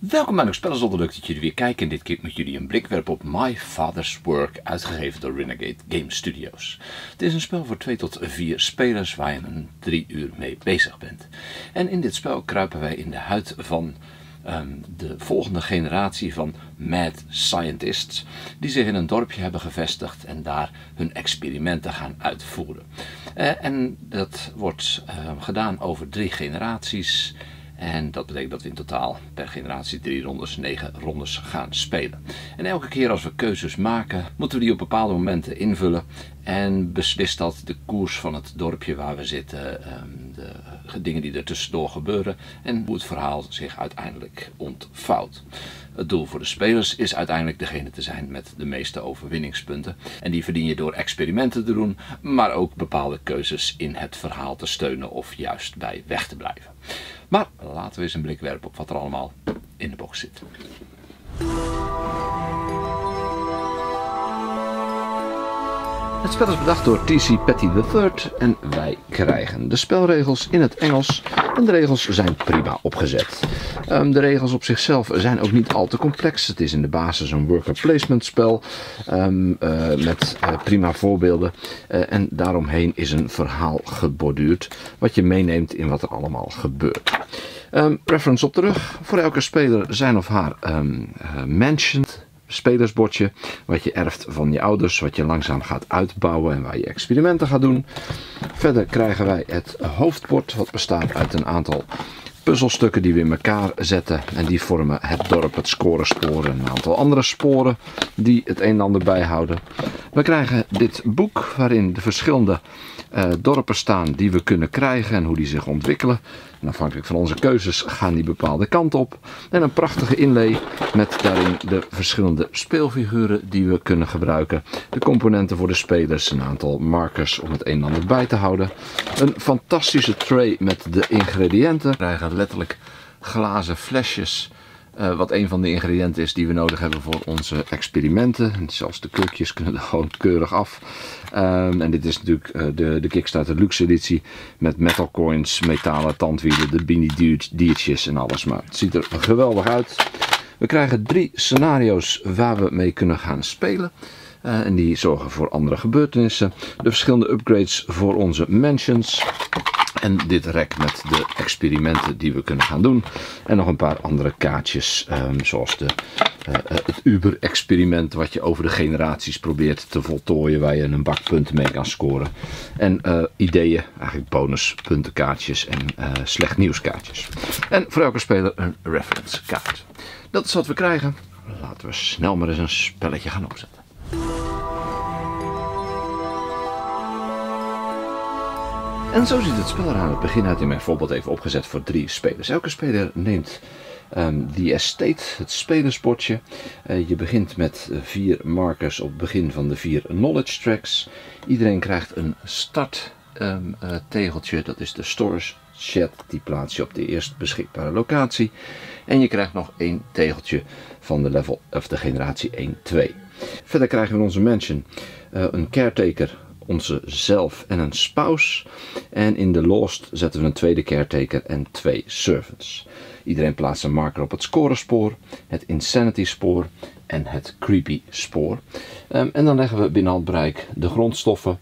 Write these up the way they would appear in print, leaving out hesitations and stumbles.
Welkom bij Spellenzonder, leuk dat jullie weer kijken en dit keer met jullie een blik werpen op My Father's Work, uitgegeven door Renegade Game Studios. Het is een spel voor 2 tot 4 spelers waar je een 3 uur mee bezig bent. En in dit spel kruipen wij in de huid van de volgende generatie van mad scientists die zich in een dorpje hebben gevestigd en daar hun experimenten gaan uitvoeren. En dat wordt gedaan over 3 generaties. En dat betekent dat we in totaal per generatie 3 rondes, 9 rondes gaan spelen. En elke keer als we keuzes maken, moeten we die op bepaalde momenten invullen. En beslist dat de koers van het dorpje waar we zitten, de dingen die er tussendoor gebeuren en hoe het verhaal zich uiteindelijk ontvouwt. Het doel voor de spelers is uiteindelijk degene te zijn met de meeste overwinningspunten. En die verdien je door experimenten te doen, maar ook bepaalde keuzes in het verhaal te steunen of juist bij weg te blijven. Maar laten we eens een blik werpen op wat er allemaal in de box zit. Het spel is bedacht door T.C. Petty III en wij krijgen de spelregels in het Engels en de regels zijn prima opgezet. De regels op zichzelf zijn ook niet al te complex. Het is in de basis een worker placement spel met prima voorbeelden en daaromheen is een verhaal geborduurd wat je meeneemt in wat er allemaal gebeurt. Reference op terug, voor elke speler zijn of haar mentioned spelersbordje, wat je erft van je ouders, wat je langzaam gaat uitbouwen en waar je experimenten gaat doen. Verder krijgen wij het hoofdbord, wat bestaat uit een aantal puzzelstukken die we in elkaar zetten en die vormen het dorp, het scorespoor en een aantal andere sporen die het een en ander bijhouden. We krijgen dit boek waarin de verschillende dorpen staan die we kunnen krijgen en hoe die zich ontwikkelen. En afhankelijk van onze keuzes gaan die bepaalde kant op. En een prachtige inlay met daarin de verschillende speelfiguren die we kunnen gebruiken. De componenten voor de spelers, een aantal markers om het een en ander bij te houden. Een fantastische tray met de ingrediënten. We krijgen letterlijk glazen flesjes. Wat een van de ingrediënten is die we nodig hebben voor onze experimenten. En zelfs de kurkjes kunnen er gewoon keurig af. En dit is natuurlijk de Kickstarter Luxe editie met metal coins, metalen tandwielen, de Beanie diertjes en alles. Maar het ziet er geweldig uit. We krijgen 3 scenario's waar we mee kunnen gaan spelen. En die zorgen voor andere gebeurtenissen. De verschillende upgrades voor onze mansions. En dit rek met de experimenten die we kunnen gaan doen. En nog een paar andere kaartjes. Zoals het Uber-experiment wat je over de generaties probeert te voltooien. Waar je een bak punten mee kan scoren. En ideeën, eigenlijk bonuspuntenkaartjes en slecht nieuwskaartjes. En voor elke speler een reference kaart. Dat is wat we krijgen. Laten we snel maar eens een spelletje gaan opzetten. En zo ziet het spel er aan het begin uit in mijn voorbeeld even opgezet voor 3 spelers. Elke speler neemt die estate, het spelersbordje. Je begint met 4 markers op het begin van de 4 knowledge tracks. Iedereen krijgt een start tegeltje, dat is de storage shed. Die plaats je op de eerst beschikbare locatie. En je krijgt nog 1 tegeltje van de level of de generatie 1-2. Verder krijgen we in onze mansion een caretaker, onze zelf en een spouse. En in de Lost zetten we een tweede caretaker en 2 servants. Iedereen plaatst een marker op het scorespoor, het insanity spoor en het creepy spoor. En dan leggen we binnen handbereik de grondstoffen.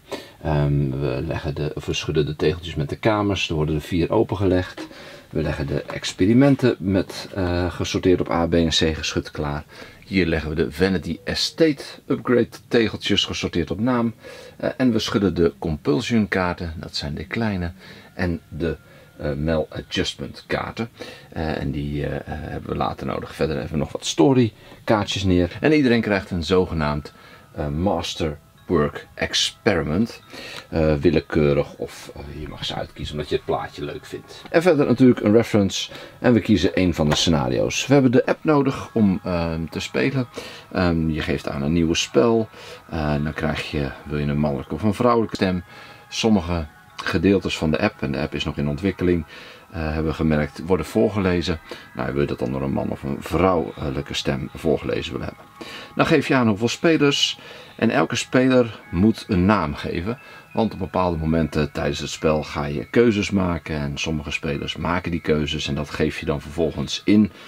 We schudden de tegeltjes met de kamers. Er worden er 4 opengelegd. We leggen de experimenten met gesorteerd op A, B en C geschud klaar. Hier leggen we de Vanity Estate upgrade tegeltjes gesorteerd op naam. En we schudden de compulsion kaarten, dat zijn de kleine, en de maladjustment kaarten. En die hebben we later nodig. Verder hebben we nog wat story kaartjes neer. En iedereen krijgt een zogenaamd master work experiment. Willekeurig of je mag ze uitkiezen omdat je het plaatje leuk vindt. En verder natuurlijk een reference en we kiezen een van de scenario's. We hebben de app nodig om te spelen. Je geeft aan een nieuw spel. Dan krijg je, wil je een mannelijke of een vrouwelijke stem. Sommige gedeeltes van de app, en de app is nog in ontwikkeling, hebben we gemerkt, worden voorgelezen. Nou, wil je dat dan door een man of een vrouwelijke stem voorgelezen willen hebben. Dan geef je aan hoeveel spelers en elke speler moet een naam geven. Want op bepaalde momenten tijdens het spel ga je keuzes maken en sommige spelers maken die keuzes en dat geef je dan vervolgens in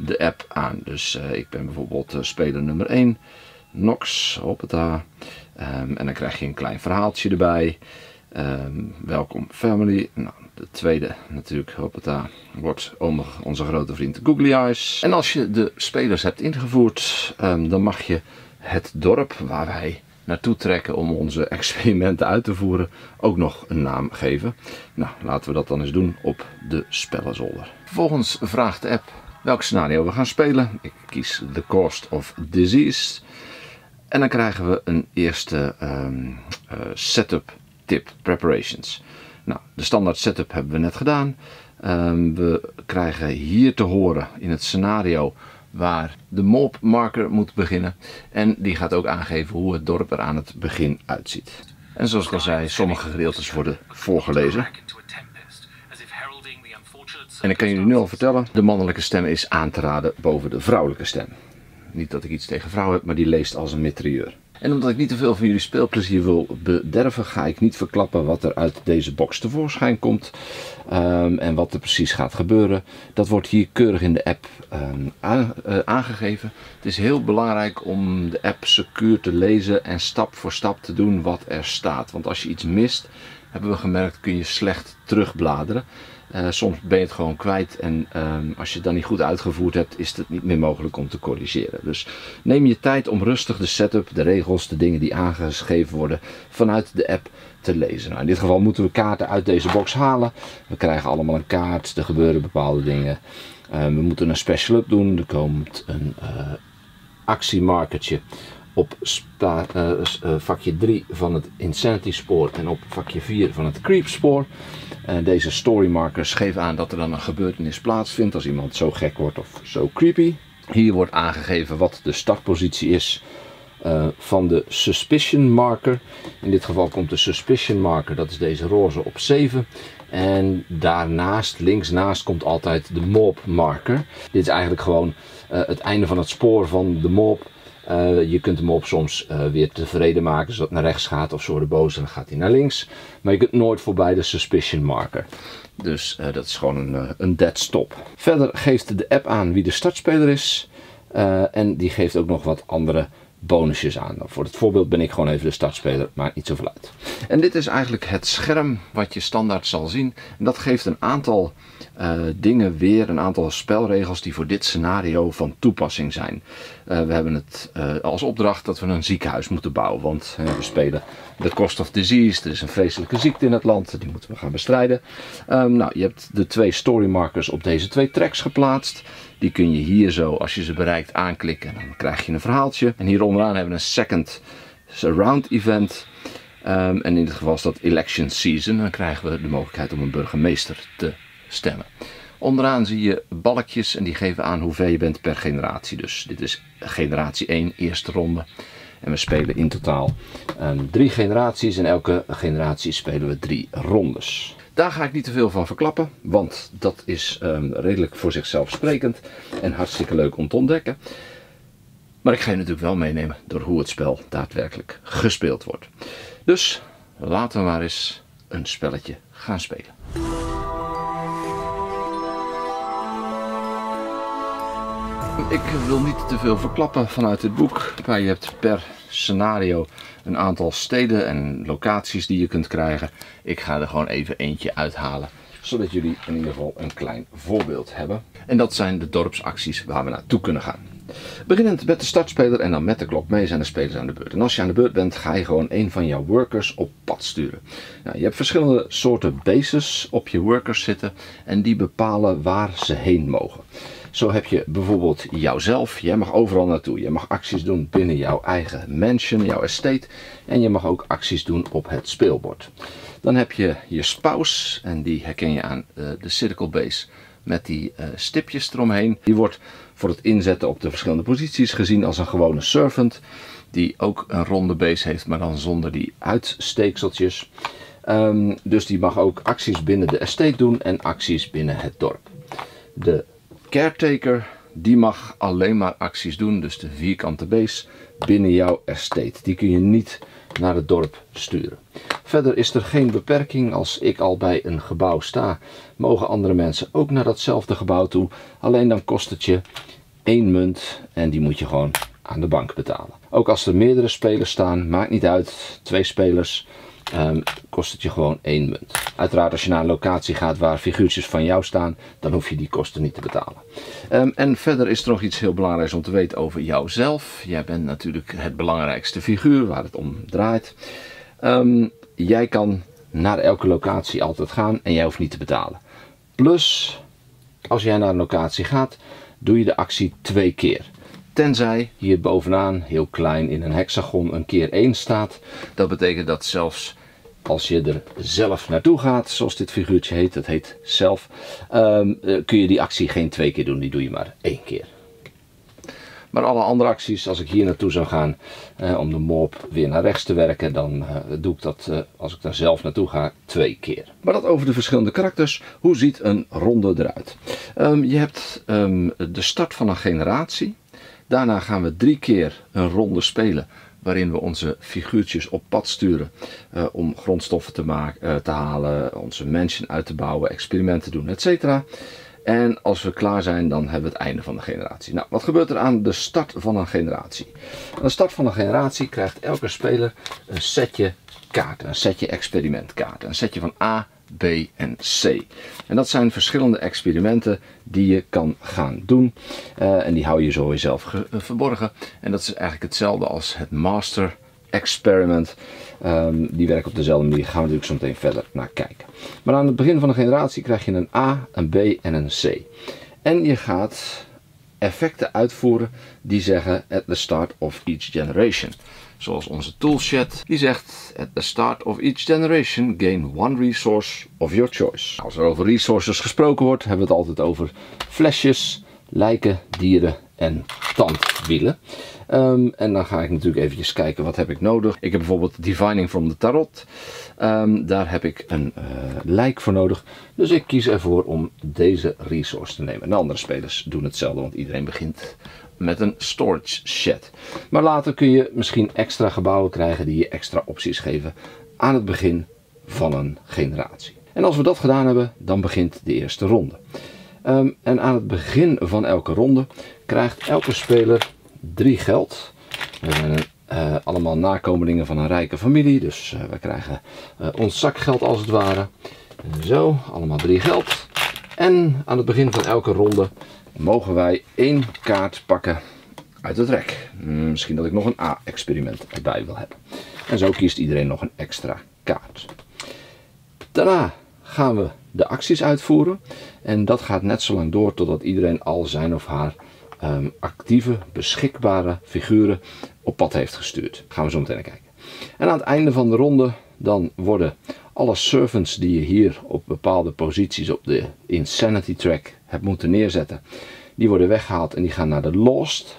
de app aan. Dus ik ben bijvoorbeeld speler nummer 1, Nox, hoppata. En dan krijg je een klein verhaaltje erbij. Welkom family. Nou, de tweede natuurlijk, hoppata, wordt onze grote vriend Googly Eyes. En als je de spelers hebt ingevoerd, dan mag je het dorp waar wij naartoe trekken om onze experimenten uit te voeren ook nog een naam geven. Nou, laten we dat dan eens doen op de spellenzolder. Vervolgens vraagt de app welk scenario we gaan spelen. Ik kies The Cost of Disease. En dan krijgen we een eerste setup tip, preparations. Nou, de standaard setup hebben we net gedaan. We krijgen hier te horen in het scenario waar de mob marker moet beginnen. En die gaat ook aangeven hoe het dorp er aan het begin uitziet. En zoals ik al zei, sommige gedeeltes worden voorgelezen. En ik kan jullie nu al vertellen, de mannelijke stem is aan te raden boven de vrouwelijke stem. Niet dat ik iets tegen vrouwen heb, maar die leest als een mitrailleur. En omdat ik niet te veel van jullie speelplezier wil bederven, ga ik niet verklappen wat er uit deze box tevoorschijn komt. En wat er precies gaat gebeuren. Dat wordt hier keurig in de app aangegeven. Het is heel belangrijk om de app secuur te lezen en stap voor stap te doen wat er staat. Want als je iets mist, hebben we gemerkt, kun je slecht terugbladeren. Soms ben je het gewoon kwijt en als je het dan niet goed uitgevoerd hebt, is het niet meer mogelijk om te corrigeren. Dus neem je tijd om rustig de setup, de regels, de dingen die aangegeven worden vanuit de app te lezen. Nou, in dit geval moeten we kaarten uit deze box halen. We krijgen allemaal een kaart, er gebeuren bepaalde dingen. We moeten een special up doen, er komt een actiemarkertje op vakje 3 van het Insanity spoor en op vakje 4 van het Creep spoor. Deze story markers geven aan dat er dan een gebeurtenis plaatsvindt als iemand zo gek wordt of zo creepy. Hier wordt aangegeven wat de startpositie is van de suspicion marker. In dit geval komt de suspicion marker, dat is deze roze, op 7. En daarnaast, linksnaast, komt altijd de mob marker. Dit is eigenlijk gewoon het einde van het spoor van de mob. Je kunt hem op soms weer tevreden maken zodat het naar rechts gaat of zo de boze, dan gaat hij naar links. Maar je kunt nooit voorbij de suspicion marker. Dus dat is gewoon een dead stop. Verder geeft de app aan wie de startspeler is. En die geeft ook nog wat andere bonusjes aan. Voor het voorbeeld ben ik gewoon even de startspeler, maakt niet zoveel uit. En dit is eigenlijk het scherm wat je standaard zal zien. En dat geeft een aantal dingen weer, een aantal spelregels die voor dit scenario van toepassing zijn. We hebben het als opdracht dat we een ziekenhuis moeten bouwen, want we spelen The Cost of Disease. Er is een vreselijke ziekte in het land, die moeten we gaan bestrijden. Nou, je hebt de 2 story markers op deze 2 tracks geplaatst. Die kun je hier zo, als je ze bereikt, aanklikken en dan krijg je een verhaaltje. En hier onderaan hebben we een second round event. En in dit geval is dat election season. Dan krijgen we de mogelijkheid om een burgemeester te stemmen. Onderaan zie je balkjes en die geven aan hoe ver je bent per generatie. Dus dit is generatie 1, eerste ronde. En we spelen in totaal 3 generaties en elke generatie spelen we 3 rondes. Daar ga ik niet te veel van verklappen, want dat is redelijk voor zichzelf sprekend en hartstikke leuk om te ontdekken. Maar ik ga je natuurlijk wel meenemen door hoe het spel daadwerkelijk gespeeld wordt. Dus laten we maar eens een spelletje gaan spelen. Ik wil niet te veel verklappen vanuit het boek, maar je hebt per scenario een aantal steden en locaties die je kunt krijgen. Ik ga er gewoon even eentje uithalen, zodat jullie in ieder geval een klein voorbeeld hebben. En dat zijn de dorpsacties waar we naartoe kunnen gaan. Beginnend met de startspeler en dan met de klok mee zijn de spelers aan de beurt. En als je aan de beurt bent, ga je gewoon een van jouw workers op pad sturen. Nou, je hebt verschillende soorten bases op je workers zitten en die bepalen waar ze heen mogen. Zo heb je bijvoorbeeld jouzelf, jij mag overal naartoe. Je mag acties doen binnen jouw eigen mansion, jouw estate. En je mag ook acties doen op het speelbord. Dan heb je je spouse en die herken je aan de circle base met die stipjes eromheen. Die wordt voor het inzetten op de verschillende posities gezien als een gewone servant. Die ook een ronde base heeft, maar dan zonder die uitsteekseltjes. Dus die mag ook acties binnen de estate doen en acties binnen het dorp. De caretaker, die mag alleen maar acties doen, dus de vierkante base, binnen jouw estate. Die kun je niet naar het dorp sturen. Verder is er geen beperking. Als ik al bij een gebouw sta, mogen andere mensen ook naar datzelfde gebouw toe. Alleen dan kost het je 1 munt en die moet je gewoon aan de bank betalen. Ook als er meerdere spelers staan, maakt niet uit, 2 spelers, kost het je gewoon 1 munt. Uiteraard als je naar een locatie gaat waar figuurtjes van jou staan, dan hoef je die kosten niet te betalen. En verder is er nog iets heel belangrijks om te weten over jouzelf. Jij bent natuurlijk het belangrijkste figuur waar het om draait. Jij kan naar elke locatie altijd gaan en jij hoeft niet te betalen. Plus, als jij naar een locatie gaat, doe je de actie 2 keer. Tenzij hier bovenaan, heel klein in een hexagon, een keer 1 staat. Dat betekent dat zelfs als je er zelf naartoe gaat, zoals dit figuurtje heet, dat heet zelf, kun je die actie geen 2 keer doen, die doe je maar 1 keer. Maar alle andere acties, als ik hier naartoe zou gaan om de mob weer naar rechts te werken, dan doe ik dat als ik daar zelf naartoe ga 2 keer. Maar dat over de verschillende karakters. Hoe ziet een ronde eruit? Je hebt de start van een generatie. Daarna gaan we 3 keer een ronde spelen waarin we onze figuurtjes op pad sturen om grondstoffen te halen, onze mansion uit te bouwen, experimenten te doen, etc. En als we klaar zijn, dan hebben we het einde van de generatie. Nou, wat gebeurt er aan de start van een generatie? Aan de start van een generatie krijgt elke speler een setje kaarten, een setje experimentkaarten, een setje van A, B en C. En dat zijn verschillende experimenten die je kan gaan doen. En die hou je zo jezelf verborgen. En dat is eigenlijk hetzelfde als het Master Experiment. Die werken op dezelfde manier. Gaan we natuurlijk zo meteen verder naar kijken. Maar aan het begin van de generatie krijg je een A, een B en een C. En je gaat effecten uitvoeren die zeggen at the start of each generation. Zoals onze toolshed die zegt at the start of each generation gain 1 resource of your choice. Als er over resources gesproken wordt, hebben we het altijd over flesjes, lijken, dieren en tandwielen. En dan ga ik natuurlijk eventjes kijken wat heb ik nodig. Ik heb bijvoorbeeld Divining from the Tarot. Daar heb ik een lijk voor nodig. Dus ik kies ervoor om deze resource te nemen. En de andere spelers doen hetzelfde, want iedereen begint met een storage shed. Maar later kun je misschien extra gebouwen krijgen die je extra opties geven aan het begin van een generatie. En als we dat gedaan hebben, dan begint de eerste ronde. En aan het begin van elke ronde krijgt elke speler 3 geld. We zijn allemaal nakomelingen van een rijke familie, dus we krijgen ons zakgeld als het ware. Zo, allemaal 3 geld. En aan het begin van elke ronde mogen wij 1 kaart pakken uit het rek. Misschien dat ik nog een A-experiment erbij wil hebben. En zo kiest iedereen nog een extra kaart. Daarna gaan we de acties uitvoeren. En dat gaat net zo lang door totdat iedereen al zijn of haar actieve, beschikbare figuren op pad heeft gestuurd. Gaan we zo meteen naar kijken. En aan het einde van de ronde dan worden alle servants die je hier op bepaalde posities op de Insanity track hebt moeten neerzetten, die worden weggehaald en die gaan naar de Lost.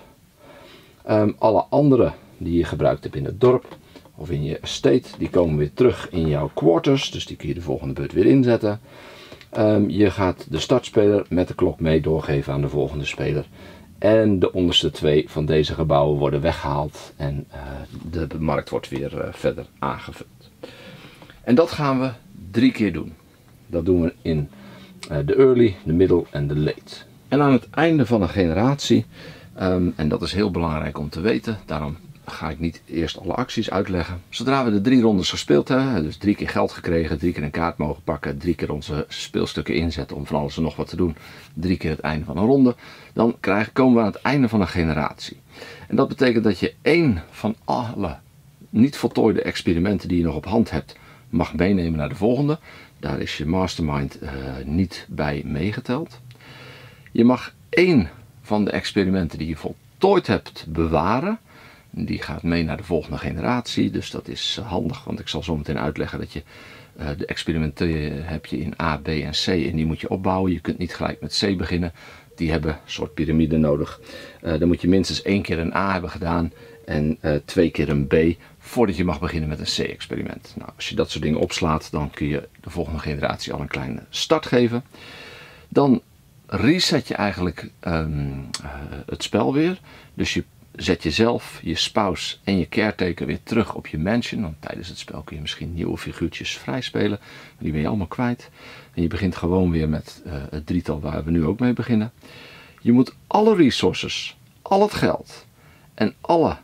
Alle andere die je gebruikt hebt in het dorp of in je estate, die komen weer terug in jouw quarters, dus die kun je de volgende beurt weer inzetten. Je gaat de startspeler met de klok mee doorgeven aan de volgende speler. En de onderste 2 van deze gebouwen worden weggehaald en de markt wordt weer verder aangevuld. En dat gaan we 3 keer doen. Dat doen we in de early, de middle en de late. En aan het einde van een generatie, en dat is heel belangrijk om te weten, daarom ga ik niet eerst alle acties uitleggen. Zodra we de 3 rondes gespeeld hebben, dus 3 keer geld gekregen, 3 keer een kaart mogen pakken, 3 keer onze speelstukken inzetten om van alles en nog wat te doen, 3 keer het einde van een ronde, dan komen we aan het einde van een generatie. En dat betekent dat je 1 van alle niet voltooide experimenten die je nog op hand hebt, mag meenemen naar de volgende. Daar is je mastermind niet bij meegeteld. Je mag 1 van de experimenten die je voltooid hebt bewaren. Die gaat mee naar de volgende generatie, dus dat is handig, want ik zal zo meteen uitleggen dat je de experimenten heb je in A, B en C en die moet je opbouwen. Je kunt niet gelijk met C beginnen, die hebben een soort piramide nodig. Dan moet je minstens 1 keer een A hebben gedaan en 2 keer een B voordat je mag beginnen met een C-experiment. Nou, als je dat soort dingen opslaat, dan kun je de volgende generatie al een kleine start geven. Dan reset je eigenlijk het spel weer, dus je zet jezelf, je spouse en je caretaker weer terug op je mansion. Want tijdens het spel kun je misschien nieuwe figuurtjes vrijspelen. Maar die ben je allemaal kwijt. En je begint gewoon weer met het drietal waar we nu ook mee beginnen. Je moet alle resources, al het geld en alle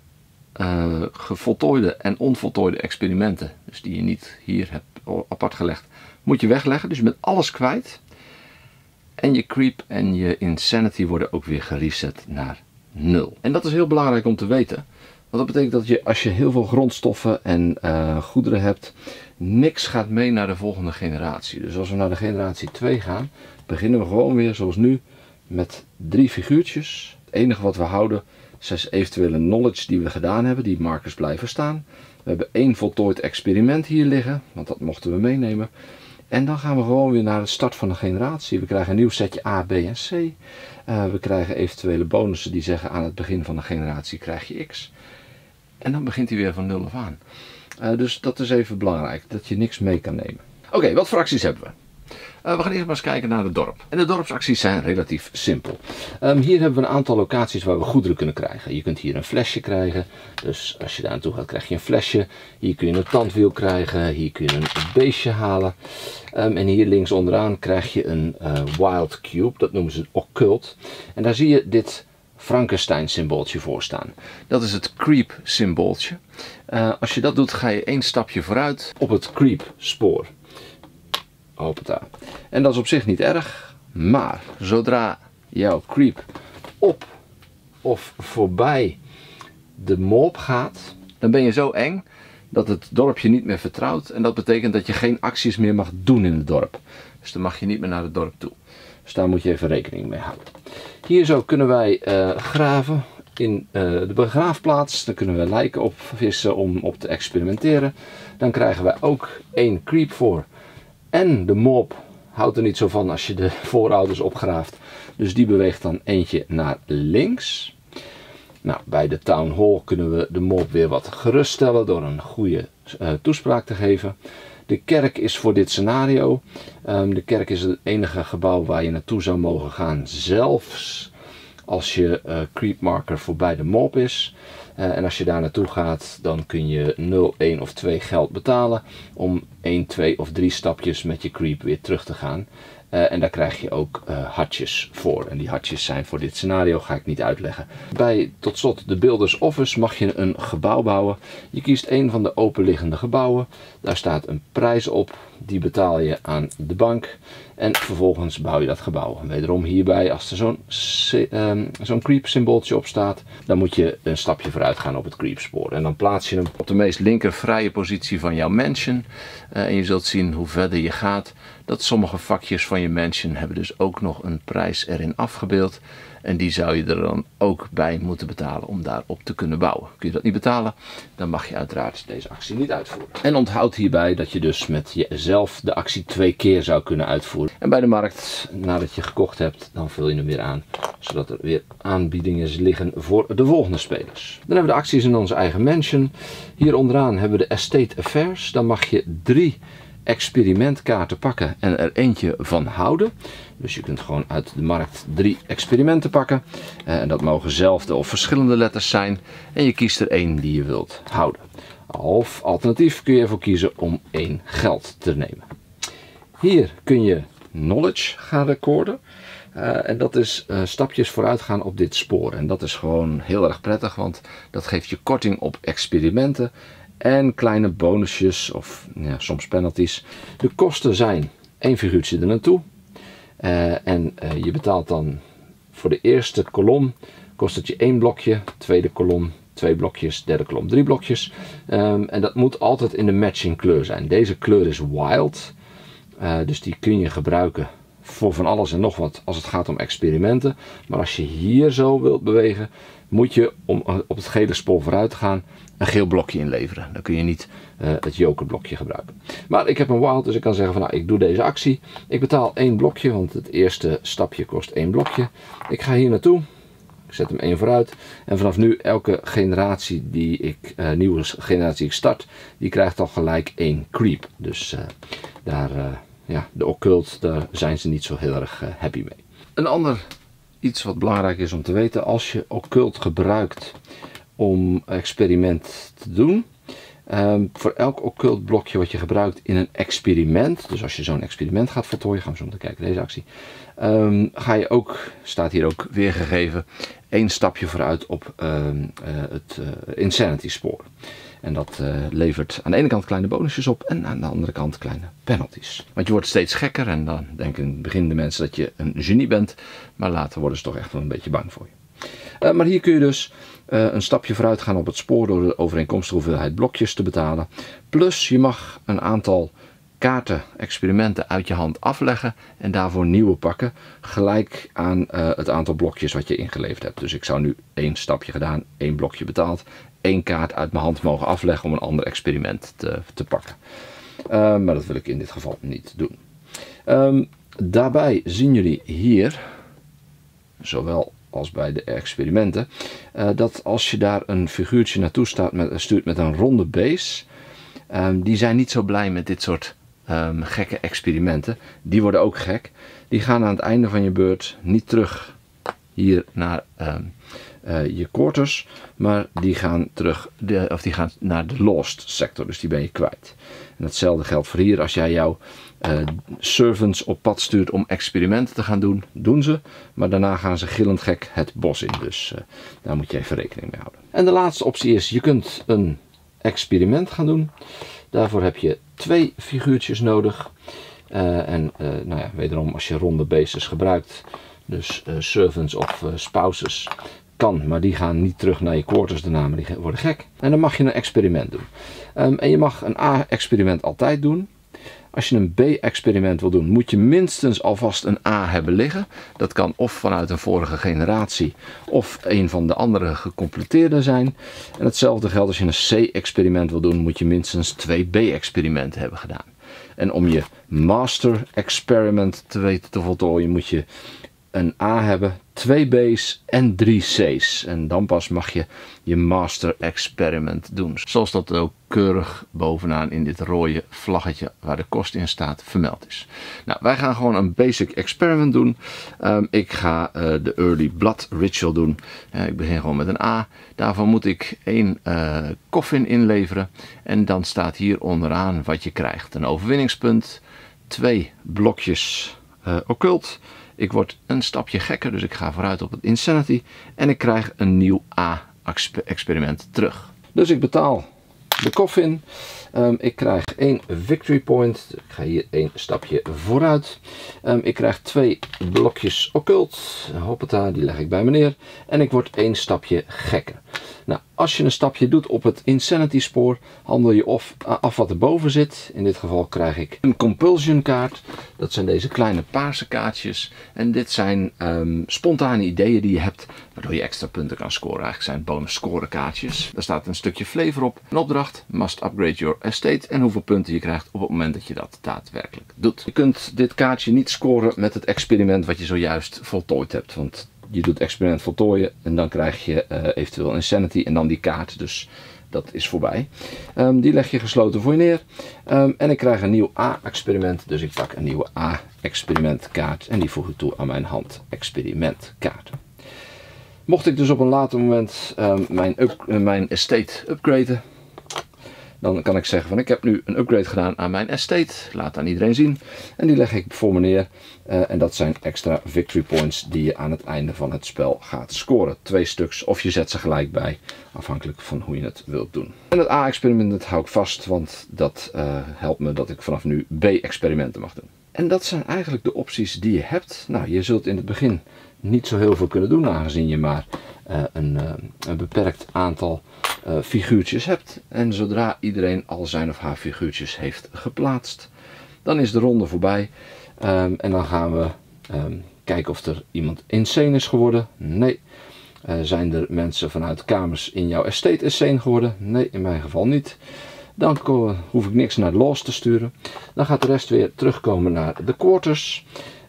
gevoltooide en onvoltooide experimenten, dus die je niet hier hebt apart gelegd, moet je wegleggen. Dus je bent alles kwijt. En je creep en je insanity worden ook weer gereset naar 0. En dat is heel belangrijk om te weten. Want dat betekent dat je, als je heel veel grondstoffen en goederen hebt, niks gaat mee naar de volgende generatie. Dus als we naar de generatie 2 gaan, beginnen we gewoon weer zoals nu met 3 figuurtjes. Het enige wat we houden zijn eventuele knowledge die we gedaan hebben. Die markers blijven staan. We hebben 1 voltooid experiment hier liggen, want dat mochten we meenemen. En dan gaan we gewoon weer naar de start van de generatie. We krijgen een nieuw setje A, B en C. We krijgen eventuele bonussen die zeggen aan het begin van de generatie krijg je X. En dan begint hij weer van 0 af aan. Dus dat is even belangrijk, dat je niks mee kan nemen. Oké, wat voor acties hebben we? We gaan eerst maar eens kijken naar het dorp. En de dorpsacties zijn relatief simpel. Hier hebben we een aantal locaties waar we goederen kunnen krijgen. Je kunt hier een flesje krijgen. Dus als je daar naartoe gaat krijg je een flesje. Hier kun je een tandwiel krijgen. Hier kun je een beestje halen. En hier links onderaan krijg je een wild cube. Dat noemen ze occult. En daar zie je dit Frankenstein symbooltje voor staan. Dat is het creep symbooltje. Als je dat doet ga je 1 stapje vooruit op het creep spoor. Hoppata. En dat is op zich niet erg, maar zodra jouw creep op of voorbij de mob gaat, dan ben je zo eng dat het dorp je niet meer vertrouwt. En dat betekent dat je geen acties meer mag doen in het dorp. Dus dan mag je niet meer naar het dorp toe. Dus daar moet je even rekening mee houden. Hier zo kunnen wij graven in de begraafplaats. Dan kunnen we lijken opvissen om op te experimenteren. Dan krijgen wij ook 1 creep voor. En de mob houdt er niet zo van als je de voorouders opgraaft. Dus die beweegt dan eentje naar links. Nou, bij de Town Hall kunnen we de mob weer wat geruststellen door een goede toespraak te geven. De kerk is voor dit scenario. De kerk is het enige gebouw waar je naartoe zou mogen gaan. Zelfs als je creep marker voorbij de mob is. En als je daar naartoe gaat, dan kun je 0, 1 of 2 geld betalen om 1, 2 of 3 stapjes met je creep weer terug te gaan. En daar krijg je ook hartjes voor. En die hartjes zijn voor dit scenario, ga ik niet uitleggen. Bij tot slot de Builders Office mag je een gebouw bouwen. Je kiest een van de openliggende gebouwen. Daar staat een prijs op. Die betaal je aan de bank. En vervolgens bouw je dat gebouw. En wederom hierbij, als er zo'n creep symbooltje op staat, dan moet je een stapje vooruit gaan op het creep spoor. En dan plaats je hem op de meest linker vrije positie van jouw mansion. En je zult zien hoe verder je gaat, dat sommige vakjes van je mansion hebben dus ook nog een prijs erin afgebeeld. En die zou je er dan ook bij moeten betalen om daarop te kunnen bouwen. Kun je dat niet betalen, dan mag je uiteraard deze actie niet uitvoeren. En onthoud hierbij dat je dus met jezelf de actie 2 keer zou kunnen uitvoeren. En bij de markt, nadat je gekocht hebt, dan vul je hem weer aan. Zodat er weer aanbiedingen liggen voor de volgende spelers. Dan hebben we de acties in onze eigen mansion. Hier onderaan hebben we de Estate Affairs. Dan mag je 3 experimentkaarten pakken en er eentje van houden. Dus je kunt gewoon uit de markt 3 experimenten pakken. En dat mogen zelfde of verschillende letters zijn. En je kiest er 1 die je wilt houden. Of alternatief kun je ervoor kiezen om 1 geld te nemen. Hier kun je knowledge gaan recorden. En dat is stapjes vooruit gaan op dit spoor. En dat is gewoon heel erg prettig, want dat geeft je korting op experimenten. En kleine bonusjes of ja, soms penalties. De kosten zijn 1 figuurtje er naartoe. En je betaalt dan voor de eerste kolom kost het je 1 blokje. Tweede kolom 2 blokjes. Derde kolom 3 blokjes. En dat moet altijd in de matching kleur zijn. Deze kleur is wild. Dus die kun je gebruiken voor van alles en nog wat als het gaat om experimenten. Maar als je hier zo wilt bewegen, moet je om op het gele spoor vooruit te gaan een geel blokje inleveren. Dan kun je niet het jokerblokje gebruiken. Maar ik heb een wild, dus ik kan zeggen van nou, ik doe deze actie. Ik betaal 1 blokje, want het eerste stapje kost 1 blokje. Ik ga hier naartoe. Ik zet hem 1 vooruit. En vanaf nu, elke generatie nieuwe generatie ik start, die krijgt al gelijk 1 creep. Dus ja, de occult, daar zijn ze niet zo heel erg happy mee. Een ander iets wat belangrijk is om te weten, als je occult gebruikt om experiment te doen, Voor elk occult blokje wat je gebruikt in een experiment, dus als je zo'n experiment gaat voltooien, gaan we zo meteen kijken deze actie, ga je ook, staat hier ook weergegeven, 1 stapje vooruit op het Insanity spoor. En dat levert aan de ene kant kleine bonusjes op en aan de andere kant kleine penalties. Want je wordt steeds gekker en dan denken in het begin de mensen dat je een genie bent, maar later worden ze toch echt wel een beetje bang voor je. Maar hier kun je dus een stapje vooruit gaan op het spoor door de overeenkomstige hoeveelheid blokjes te betalen. Plus je mag een aantal kaarten, experimenten uit je hand afleggen en daarvoor nieuwe pakken. Gelijk aan het aantal blokjes wat je ingeleverd hebt. Dus ik zou nu 1 stapje gedaan, 1 blokje betaald, 1 kaart uit mijn hand mogen afleggen om een ander experiment te pakken. Maar dat wil ik in dit geval niet doen. Daarbij zien jullie hier, zowel als bij de experimenten, dat als je daar een figuurtje naartoe stuurt met een ronde base, die zijn niet zo blij met dit soort gekke experimenten. Die worden ook gek. Die gaan aan het einde van je beurt niet terug hier naar je quarters, maar die gaan die gaan naar de lost sector, dus die ben je kwijt. En hetzelfde geldt voor hier. Als jij jouw servants op pad stuurt om experimenten te gaan doen, doen ze, maar daarna gaan ze gillend gek het bos in. Dus daar moet je even rekening mee houden. En de laatste optie is, je kunt een experiment gaan doen. Daarvoor heb je 2 figuurtjes nodig. Nou ja, wederom als je ronde bases gebruikt, dus servants of spouses, kan, maar die gaan niet terug naar je quarters daarna, maar die worden gek. En dan mag je een experiment doen. En je mag een A-experiment altijd doen. Als je een B-experiment wil doen, moet je minstens alvast een A hebben liggen. Dat kan of vanuit een vorige generatie of een van de andere gecompleteerde zijn. En hetzelfde geldt als je een C-experiment wil doen, moet je minstens 2 B-experimenten hebben gedaan. En om je Master Experiment te weten te voltooien, moet je een A hebben, 2 B's en 3 C's. En dan pas mag je je Master Experiment doen. Zoals dat ook keurig bovenaan in dit rode vlaggetje waar de kost in staat vermeld is. Nou, wij gaan gewoon een Basic Experiment doen. Ik ga de Early Blood Ritual doen. Ik begin gewoon met een A. Daarvan moet ik 1 coffin inleveren. En dan staat hier onderaan wat je krijgt. Een overwinningspunt, 2 blokjes occult. Ik word een stapje gekker, dus ik ga vooruit op het Insanity. En ik krijg een nieuw A-experiment terug. Dus ik betaal de coffin. Ik krijg 1 victory point. Ik ga hier 1 stapje vooruit. Ik krijg 2 blokjes occult. Hoppata, die leg ik bij me neer. En ik word 1 stapje gekker. Nou, als je een stapje doet op het Insanity spoor, handel je af wat erboven zit. In dit geval krijg ik een Compulsion kaart. Dat zijn deze kleine paarse kaartjes. En dit zijn spontane ideeën die je hebt, waardoor je extra punten kan scoren. Eigenlijk zijn bonus scoren kaartjes. Daar staat een stukje flavor op. Een opdracht, must upgrade your estate. En hoeveel punten je krijgt op het moment dat je dat daadwerkelijk doet. Je kunt dit kaartje niet scoren met het experiment wat je zojuist voltooid hebt. Want je doet experiment voltooien en dan krijg je eventueel Insanity en dan die kaart. Dus dat is voorbij. Die leg je gesloten voor je neer. En ik krijg een nieuw A-experiment. Dus ik pak een nieuwe A-experimentkaart en die voeg ik toe aan mijn hand-experimentkaart. Mocht ik dus op een later moment mijn estate upgraden, dan kan ik zeggen van ik heb nu een upgrade gedaan aan mijn estate. Laat aan iedereen zien. En die leg ik voor me neer. En dat zijn extra victory points die je aan het einde van het spel gaat scoren. 2 stuks of je zet ze gelijk bij. Afhankelijk van hoe je het wilt doen. En het A-experiment dat hou ik vast. Want dat helpt me dat ik vanaf nu B-experimenten mag doen. En dat zijn eigenlijk de opties die je hebt. Nou, je zult in het begin niet zo heel veel kunnen doen. Aangezien je maar een beperkt aantal figuurtjes hebt. En zodra iedereen al zijn of haar figuurtjes heeft geplaatst, dan is de ronde voorbij. En dan gaan we kijken of er iemand insane is geworden. Nee. Zijn er mensen vanuit kamers in jouw estate insane geworden? Nee, in mijn geval niet. Dan hoef ik niks naar de lost te sturen. Dan gaat de rest weer terugkomen naar de quarters.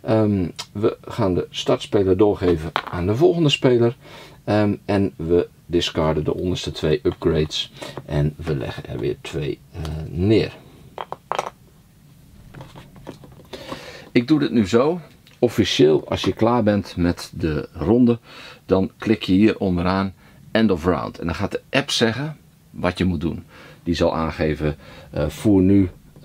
We gaan de startspeler doorgeven aan de volgende speler. En we discarden de onderste 2 upgrades. En we leggen er weer 2 neer. Ik doe dit nu zo. Officieel, als je klaar bent met de ronde, dan klik je hier onderaan End of Round. En dan gaat de app zeggen wat je moet doen. Die zal aangeven, voer nu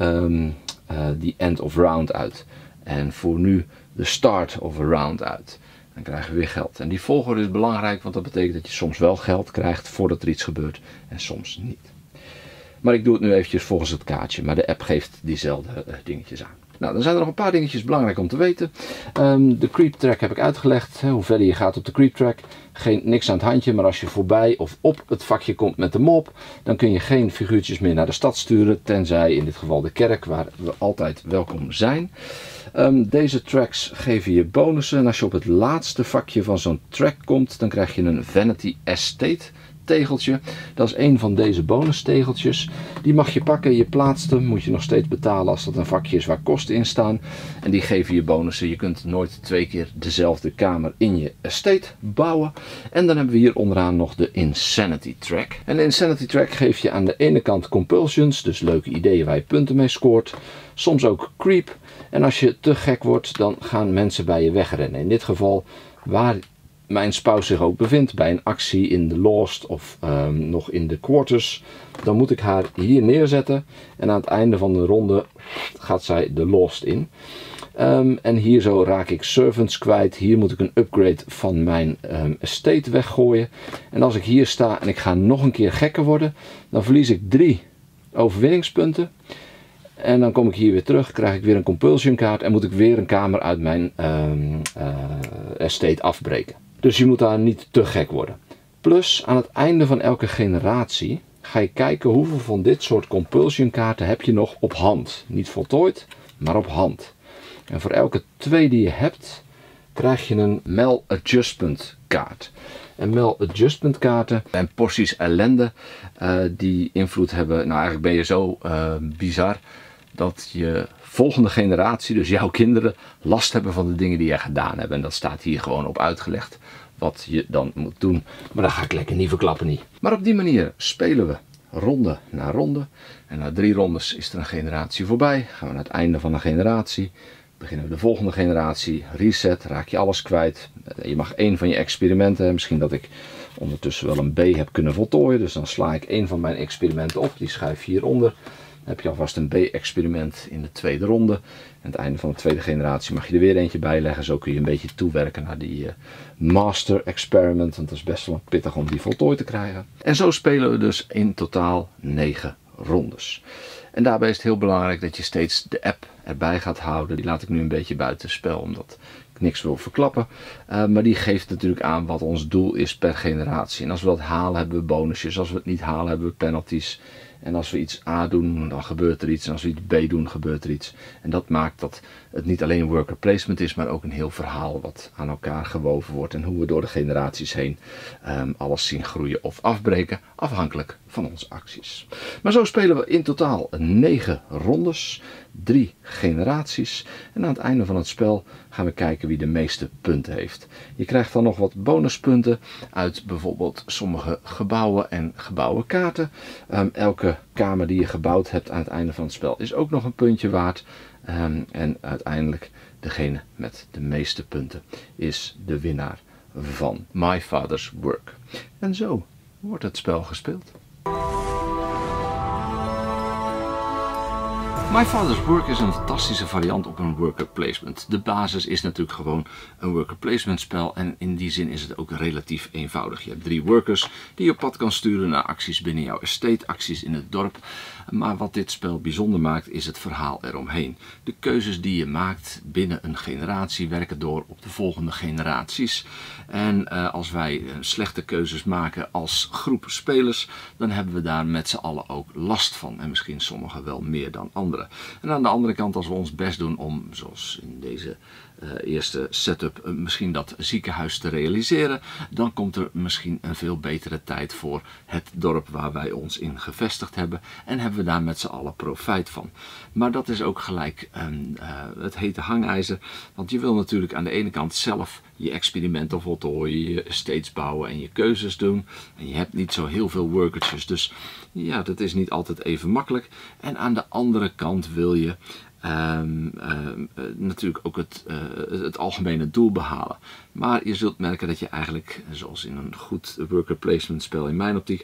die end of round uit. En voer nu de start of a round uit. Dan krijgen we weer geld. En die volgorde is belangrijk, want dat betekent dat je soms wel geld krijgt voordat er iets gebeurt en soms niet. Maar ik doe het nu eventjes volgens het kaartje, maar de app geeft diezelfde dingetjes aan. Nou, dan zijn er nog een paar dingetjes belangrijk om te weten. De creep track heb ik uitgelegd. Hoe verder je gaat op de creep track. Niks aan het handje, maar als je voorbij of op het vakje komt met de mop, dan kun je geen figuurtjes meer naar de stad sturen. Tenzij in dit geval de kerk, waar we altijd welkom zijn. Deze tracks geven je bonussen. En als je op het laatste vakje van zo'n track komt, dan krijg je een Vanity Estate tegeltje. Dat is een van deze bonus tegeltjes. Die mag je pakken, je plaatst hem, moet je nog steeds betalen als dat een vakje is waar kosten in staan. En die geven je bonussen. Je kunt nooit 2 keer dezelfde kamer in je estate bouwen. En dan hebben we hier onderaan nog de Insanity Track. En de Insanity Track geeft je aan de ene kant compulsions, dus leuke ideeën waar je punten mee scoort. Soms ook creep. En als je te gek wordt, dan gaan mensen bij je wegrennen. In dit geval waar mijn spouse zich ook bevindt, bij een actie in de Lost of nog in de Quarters, dan moet ik haar hier neerzetten en aan het einde van de ronde gaat zij de Lost in. En hier zo raak ik servants kwijt. Hier moet ik een upgrade van mijn estate weggooien. En als ik hier sta en ik ga nog een keer gekker worden, dan verlies ik 3 overwinningspunten. En dan kom ik hier weer terug, krijg ik weer een compulsion kaart en moet ik weer een kamer uit mijn estate afbreken. Dus je moet daar niet te gek worden. Plus aan het einde van elke generatie ga je kijken hoeveel van dit soort compulsion kaarten heb je nog op hand. Niet voltooid, maar op hand. En voor elke 2 die je hebt, krijg je een maladjustment kaart. En maladjustment kaarten zijn porties ellende die invloed hebben. Nou, eigenlijk ben je zo bizar dat je volgende generatie, dus jouw kinderen, last hebben van de dingen die jij gedaan hebt. En dat staat hier gewoon op uitgelegd wat je dan moet doen. Maar dat ga ik lekker niet verklappen niet. Maar op die manier spelen we ronde na ronde. En na 3 rondes is er een generatie voorbij. Gaan we naar het einde van een generatie. Beginnen we de volgende generatie. Reset, raak je alles kwijt. Je mag 1 van je experimenten. Misschien dat ik ondertussen wel een B heb kunnen voltooien. Dus dan sla ik 1 van mijn experimenten op. Die schuif je hieronder. Dan heb je alvast een B-experiment in de tweede ronde. En aan het einde van de tweede generatie mag je er weer eentje bij leggen. Zo kun je een beetje toewerken naar die master experiment. Want dat is best wel pittig om die voltooid te krijgen. En zo spelen we dus in totaal 9 rondes. En daarbij is het heel belangrijk dat je steeds de app erbij gaat houden. Die laat ik nu een beetje buiten spel, omdat ik niks wil verklappen. Maar die geeft natuurlijk aan wat ons doel is per generatie. En als we dat halen, hebben we bonusjes. Als we het niet halen, hebben we penalties. En als we iets A doen, dan gebeurt er iets. En als we iets B doen, gebeurt er iets. En dat maakt dat het niet alleen worker placement is, maar ook een heel verhaal wat aan elkaar gewoven wordt. En hoe we door de generaties heen alles zien groeien of afbreken, afhankelijk van onze acties. Maar zo spelen we in totaal 9 rondes, 3 generaties. En aan het einde van het spel gaan we kijken wie de meeste punten heeft. Je krijgt dan nog wat bonuspunten uit bijvoorbeeld sommige gebouwen en gebouwenkaarten. Elke kamer die je gebouwd hebt aan het einde van het spel is ook nog een puntje waard. En uiteindelijk degene met de meeste punten is de winnaar van My Father's Work. En zo wordt het spel gespeeld. My Father's Work is een fantastische variant op een worker placement. De basis is natuurlijk gewoon een worker placement spel en in die zin is het ook relatief eenvoudig. Je hebt 3 workers die je op pad kan sturen naar acties binnen jouw estate, acties in het dorp. Maar wat dit spel bijzonder maakt is het verhaal eromheen. De keuzes die je maakt binnen een generatie werken door op de volgende generaties. En als wij slechte keuzes maken als groep spelers, dan hebben we daar met z'n allen ook last van. En misschien sommigen wel meer dan anderen. En aan de andere kant, als we ons best doen om, zoals in deze eerste setup, misschien dat ziekenhuis te realiseren, dan komt er misschien een veel betere tijd voor het dorp waar wij ons in gevestigd hebben en hebben we daar met z'n allen profijt van. Maar dat is ook gelijk het hete hangijzer, want je wil natuurlijk aan de ene kant zelf je experimenten voltooien, je estates bouwen en je keuzes doen. En je hebt niet zo heel veel workertjes, dus ja, dat is niet altijd even makkelijk. En aan de andere kant wil je natuurlijk ook het algemene doel behalen. Maar je zult merken dat je eigenlijk, zoals in een goed worker placement spel in mijn optiek,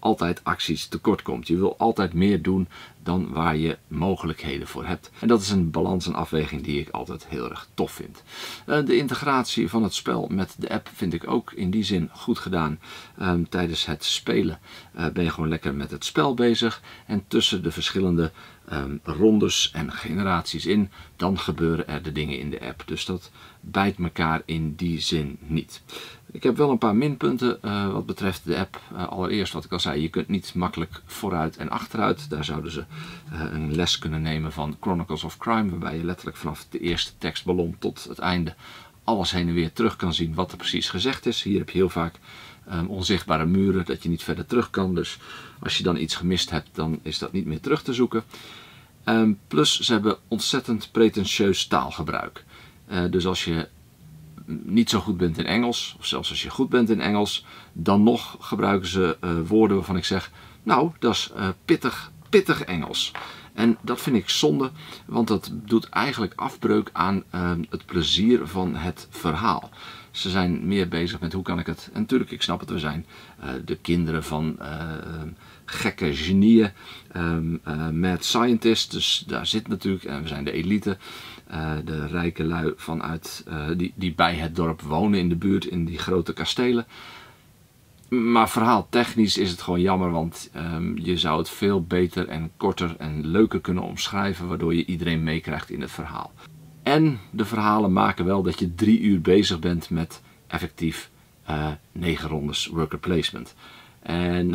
altijd acties tekort komt. Je wil altijd meer doen dan waar je mogelijkheden voor hebt. En dat is een balans en afweging die ik altijd heel erg tof vind. De integratie van het spel met de app vind ik ook in die zin goed gedaan. Tijdens het spelen ben je gewoon lekker met het spel bezig. En tussen de verschillende rondes en generaties in, dan gebeuren er de dingen in de app. Dus dat bijt elkaar in die zin niet. Ik heb wel een paar minpunten wat betreft de app. Allereerst wat ik al zei, je kunt niet makkelijk vooruit en achteruit. Daar zouden ze een les kunnen nemen van Chronicles of Crime, waarbij je letterlijk vanaf de eerste tekstballon tot het einde alles heen en weer terug kan zien wat er precies gezegd is. Hier heb je heel vaak onzichtbare muren, dat je niet verder terug kan. Dus als je dan iets gemist hebt, dan is dat niet meer terug te zoeken. Plus, ze hebben ontzettend pretentieus taalgebruik. Dus als je niet zo goed bent in Engels, of zelfs als je goed bent in Engels, dan nog gebruiken ze woorden waarvan ik zeg, nou, dat is pittig Engels. En dat vind ik zonde, want dat doet eigenlijk afbreuk aan het plezier van het verhaal. Ze zijn meer bezig met hoe kan ik het. En natuurlijk, ik snap het, we zijn de kinderen van gekke genieën, mad scientists, dus daar zit natuurlijk, en we zijn de elite, de rijke lui vanuit, die bij het dorp wonen in de buurt, in die grote kastelen. Maar verhaaltechnisch is het gewoon jammer, want je zou het veel beter en korter en leuker kunnen omschrijven, waardoor je iedereen meekrijgt in het verhaal. En de verhalen maken wel dat je 3 uur bezig bent met effectief 9 rondes worker placement. En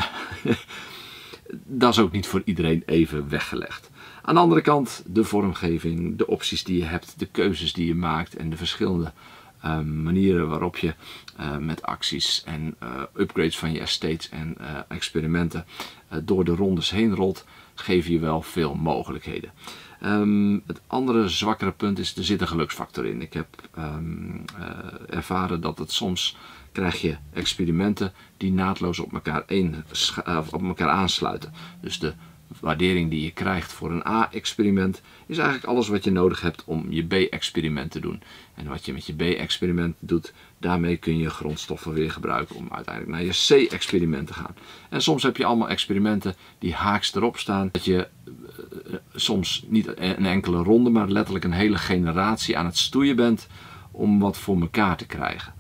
dat is ook niet voor iedereen even weggelegd. Aan de andere kant de vormgeving, de opties die je hebt, de keuzes die je maakt en de verschillende manieren waarop je met acties en upgrades van je estates en experimenten door de rondes heen rolt, geven je wel veel mogelijkheden. Het andere zwakkere punt is, er zit een geluksfactor in. Ik heb ervaren dat het soms krijg je experimenten die naadloos op elkaar aansluiten. Dus de waardering die je krijgt voor een A-experiment is eigenlijk alles wat je nodig hebt om je B-experiment te doen. En wat je met je B-experiment doet, daarmee kun je grondstoffen weer gebruiken om uiteindelijk naar je C-experiment te gaan. En soms heb je allemaal experimenten die haaks erop staan, dat je soms niet een enkele ronde, maar letterlijk een hele generatie aan het stoeien bent om wat voor elkaar te krijgen.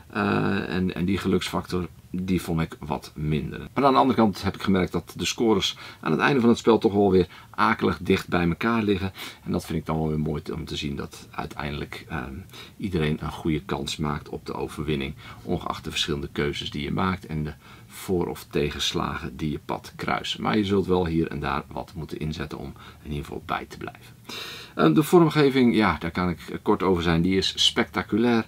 En die geluksfactor, die vond ik wat minder. Maar aan de andere kant heb ik gemerkt dat de scores aan het einde van het spel toch wel weer akelig dicht bij elkaar liggen. En dat vind ik dan wel weer mooi om te zien, dat uiteindelijk iedereen een goede kans maakt op de overwinning. Ongeacht de verschillende keuzes die je maakt en de voor- of tegenslagen die je pad kruisen. Maar je zult wel hier en daar wat moeten inzetten om in ieder geval bij te blijven. De vormgeving, ja, daar kan ik kort over zijn. Die is spectaculair.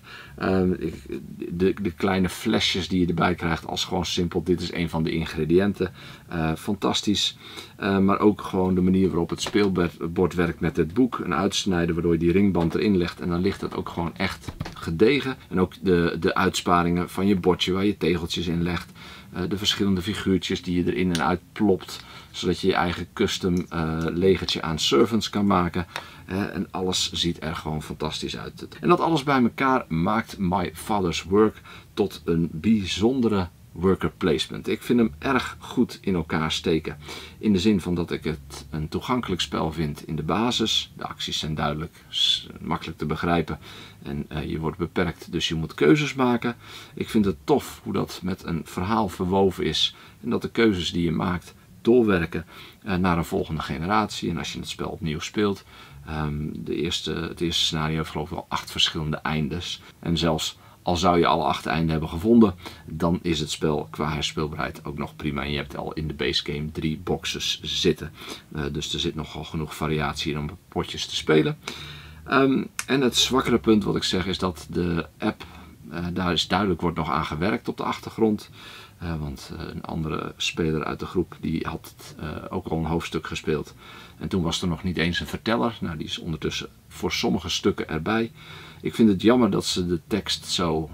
De kleine flesjes die je erbij krijgt als gewoon simpel, dit is een van de ingrediënten. Fantastisch. Maar ook gewoon de manier waarop het speelbord werkt met het boek. Een uitsnijden waardoor je die ringband erin legt. En dan ligt het ook gewoon echt gedegen. En ook de uitsparingen van je bordje waar je tegeltjes in legt. De verschillende figuurtjes die je erin en uit plopt, zodat je je eigen custom legertje aan servants kan maken. En alles ziet er gewoon fantastisch uit. En dat alles bij elkaar maakt My Father's Work tot een bijzondere worker placement. Ik vind hem erg goed in elkaar steken. In de zin van dat ik het een toegankelijk spel vind in de basis. De acties zijn duidelijk, makkelijk te begrijpen. En je wordt beperkt, dus je moet keuzes maken. Ik vind het tof hoe dat met een verhaal verwoven is. En dat de keuzes die je maakt doorwerken naar een volgende generatie. En als je het spel opnieuw speelt. Het eerste scenario heeft geloof ik wel 8 verschillende eindes. En zelfs al zou je alle 8 einden hebben gevonden, dan is het spel qua herspeelbaarheid ook nog prima. En je hebt al in de base game 3 boxes zitten. Dus er zit nogal genoeg variatie in om potjes te spelen. En het zwakkere punt wat ik zeg is dat de app, daar is duidelijk wordt nog aan gewerkt op de achtergrond. Want een andere speler uit de groep die had ook al een hoofdstuk gespeeld. En toen was er nog niet eens een verteller. Nou, die is ondertussen voor sommige stukken erbij. Ik vind het jammer dat ze de tekst zo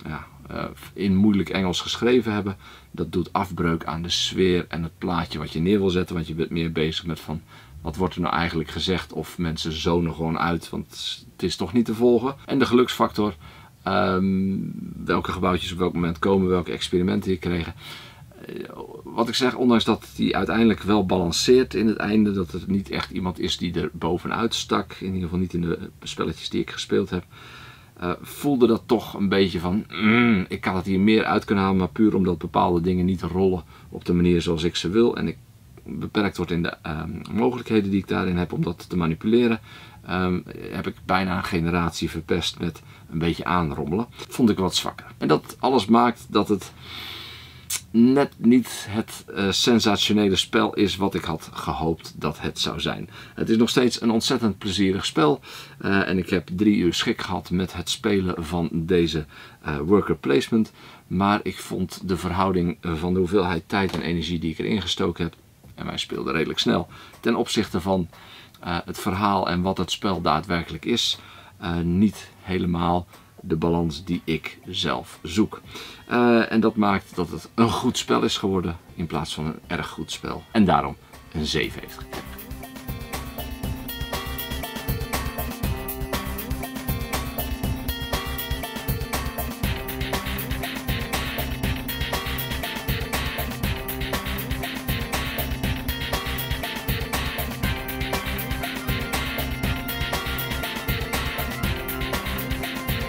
in moeilijk Engels geschreven hebben. Dat doet afbreuk aan de sfeer en het plaatje wat je neer wil zetten. Want je bent meer bezig met van wat wordt er nou eigenlijk gezegd. Of mensen zonen gewoon uit, want het is toch niet te volgen. En de geluksfactor. Welke gebouwtjes op welk moment komen, welke experimenten je kregen. wat ik zeg, ondanks dat hij uiteindelijk wel balanceert in het einde, dat het niet echt iemand is die er bovenuit stak, in ieder geval niet in de spelletjes die ik gespeeld heb, voelde dat toch een beetje van, ik kan het hier meer uit kunnen halen, maar puur omdat bepaalde dingen niet rollen op de manier zoals ik ze wil en ik beperkt word in de mogelijkheden die ik daarin heb om dat te manipuleren, heb ik bijna een generatie verpest met een beetje aanrommelen. Vond ik wat zwakker. En dat alles maakt dat het net niet het sensationele spel is wat ik had gehoopt dat het zou zijn. Het is nog steeds een ontzettend plezierig spel en ik heb 3 uur schik gehad met het spelen van deze worker placement, maar ik vond de verhouding van de hoeveelheid tijd en energie die ik erin gestoken heb, en wij speelden redelijk snel, ten opzichte van het verhaal en wat het spel daadwerkelijk is, niet helemaal de balans die ik zelf zoek. En dat maakt dat het een goed spel is geworden in plaats van een erg goed spel. En daarom een 7 heeft gekregen.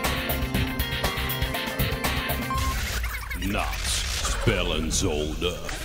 Nachts Spellenzolder.